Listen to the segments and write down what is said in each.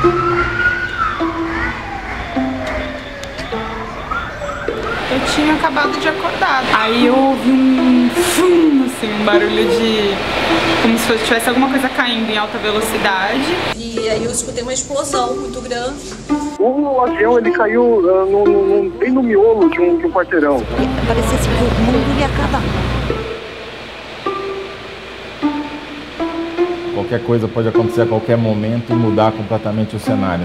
Eu tinha acabado de acordar. Aí eu ouvi um fum, assim, um barulho de... como se tivesse alguma coisa caindo em alta velocidade. E aí eu escutei uma explosão muito grande. O avião ele caiu bem no miolo de um quarteirão. Parecia que o mundo ia acabar. Qualquer coisa pode acontecer a qualquer momento e mudar completamente o cenário.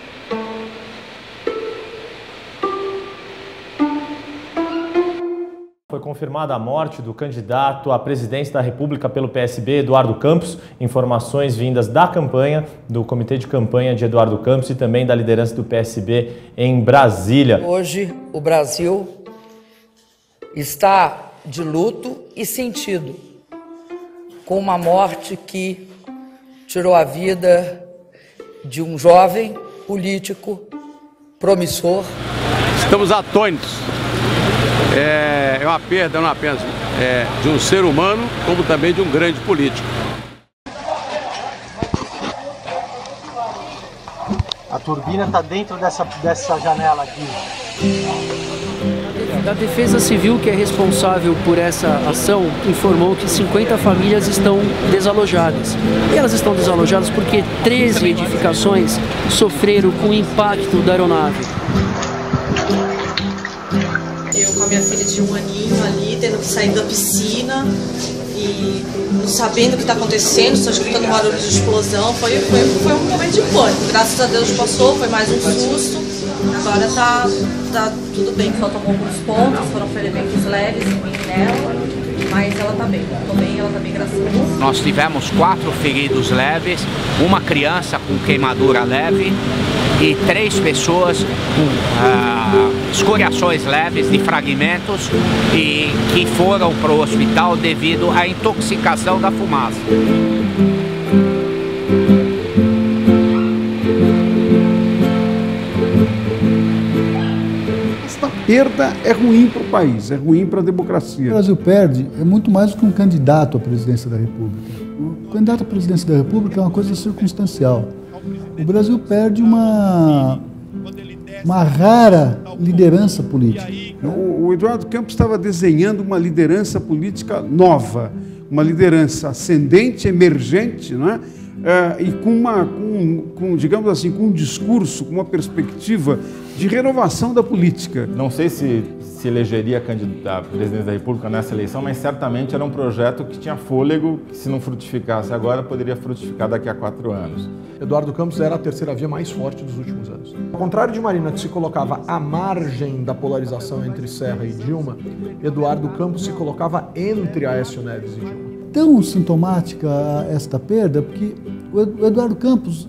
Foi confirmada a morte do candidato à presidência da República pelo PSB, Eduardo Campos. Informações vindas da campanha, do comitê de campanha de Eduardo Campos e também da liderança do PSB em Brasília. Hoje o Brasil está de luto e sentido com uma morte que tirou a vida de um jovem político promissor. Estamos atônitos. É uma perda não apenas de um ser humano, como também de um grande político. A turbina está dentro dessa janela aqui. A Defesa Civil, que é responsável por essa ação, informou que 50 famílias estão desalojadas. E elas estão desalojadas porque 13 edificações sofreram com o impacto da aeronave. Eu com a minha filha de 1 aninho ali, tendo que sair da piscina e não sabendo o que está acontecendo, só escutando barulho de explosão. Foi um momento de pânico. Graças a Deus passou, foi mais um susto. Agora tá tudo bem, faltam alguns pontos, foram ferimentos leves nela, mas ela tá bem, ela tá bem, graças a Deus. Nós tivemos 4 feridos leves, uma criança com queimadura leve e 3 pessoas com escoriações leves de fragmentos e que foram para o hospital devido à intoxicação da fumaça. Perda é ruim para o país, é ruim para a democracia. O Brasil perde é muito mais do que um candidato à presidência da República. O candidato à presidência da República é uma coisa circunstancial. O Brasil perde uma rara liderança política. O Eduardo Campos estava desenhando uma liderança política nova, uma liderança ascendente, emergente, não é? E digamos assim, com um discurso, com uma perspectiva de renovação da política. Não sei se elegeria a presidência da República nessa eleição, mas certamente era um projeto que tinha fôlego, que se não frutificasse agora, poderia frutificar daqui a 4 anos. Eduardo Campos era a terceira via mais forte dos últimos anos. Ao contrário de Marina, que se colocava à margem da polarização entre Serra e Dilma, Eduardo Campos se colocava entre Aécio Neves e Dilma. Tão sintomática esta perda, porque o Eduardo Campos,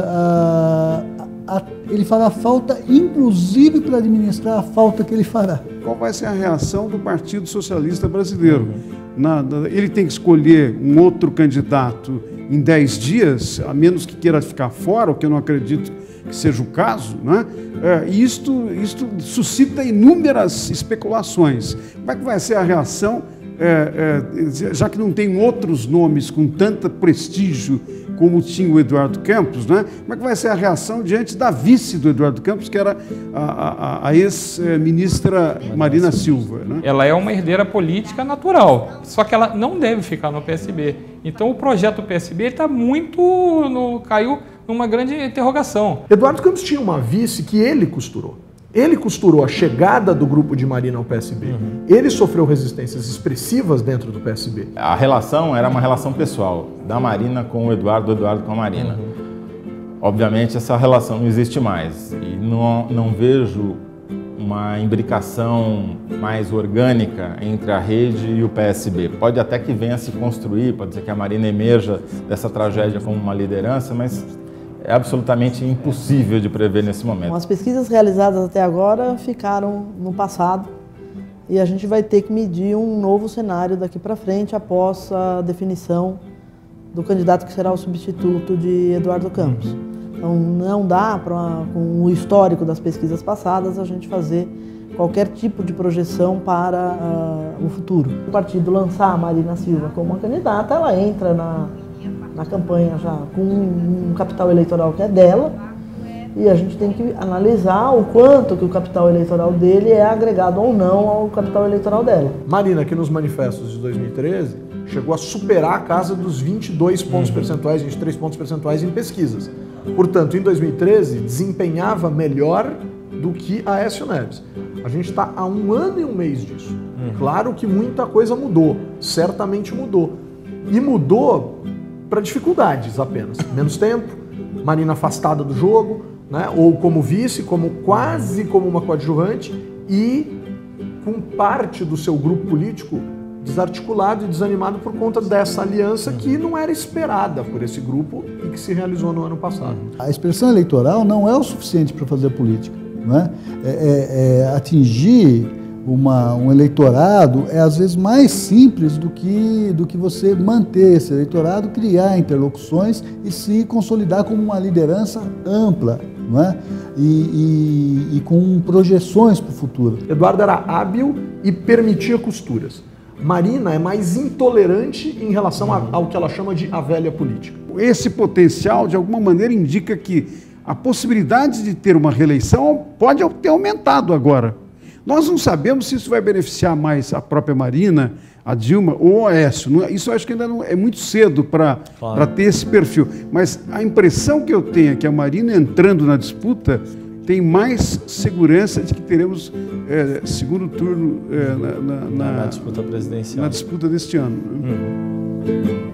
ele fará falta, inclusive para administrar a falta que ele fará. Qual vai ser a reação do Partido Socialista Brasileiro? Ele tem que escolher um outro candidato em 10 dias, a menos que queira ficar fora, o que eu não acredito que seja o caso, né? E isto suscita inúmeras especulações. Como é que vai ser a reação, já que não tem outros nomes com tanto prestígio como tinha o Eduardo Campos, né? Como é que vai ser a reação diante da vice do Eduardo Campos, que era a ex-ministra Marina Silva, né? Ela é uma herdeira política natural, só que ela não deve ficar no PSB. Então o projeto do PSB está caiu numa grande interrogação. Eduardo Campos tinha uma vice que ele costurou. Ele costurou a chegada do grupo de Marina ao PSB. Ele sofreu resistências expressivas dentro do PSB. A relação era uma relação pessoal, da Marina com o Eduardo, do Eduardo com a Marina. Obviamente essa relação não existe mais e não vejo uma imbricação mais orgânica entre a rede e o PSB. Pode até que venha a se construir, pode ser que a Marina emerja dessa tragédia como uma liderança, mas é absolutamente impossível de prever nesse momento. As pesquisas realizadas até agora ficaram no passado e a gente vai ter que medir um novo cenário daqui para frente após a definição do candidato que será o substituto de Eduardo Campos. Então não dá, com o histórico das pesquisas passadas, a gente fazer qualquer tipo de projeção para o futuro. O partido lançar a Marina Silva como uma candidata, ela entra na campanha já com um capital eleitoral que é dela e a gente tem que analisar o quanto que o capital eleitoral dele é agregado ou não ao capital eleitoral dela. Marina, que nos manifestos de 2013, chegou a superar a casa dos 22 pontos percentuais, 23 pontos percentuais em pesquisas. Portanto, em 2013, desempenhava melhor do que a Aécio Neves. A gente está há 1 ano e 1 mês disso. Claro que muita coisa mudou, certamente mudou. E mudou para dificuldades apenas. Menos tempo, Marina afastada do jogo, né? Ou como vice, quase como uma coadjuvante, e com parte do seu grupo político desarticulado e desanimado por conta dessa aliança que não era esperada por esse grupo e que se realizou no ano passado. A expressão eleitoral não é o suficiente para fazer política. Não é? Atingir um eleitorado é às vezes mais simples do que você manter esse eleitorado, criar interlocuções e se consolidar como uma liderança ampla, não é? E com projeções para o futuro. Eduardo era hábil e permitia costuras. Marina é mais intolerante em relação ao que ela chama de a velha política. Esse potencial, de alguma maneira, indica que a possibilidade de ter uma reeleição pode ter aumentado agora. Nós não sabemos se isso vai beneficiar mais a própria Marina, a Dilma ou o Aécio. Isso eu acho que ainda não, é muito cedo para ter esse perfil. Mas a impressão que eu tenho é que a Marina entrando na disputa tem mais segurança de que teremos segundo turno na disputa presidencial. Na disputa deste ano.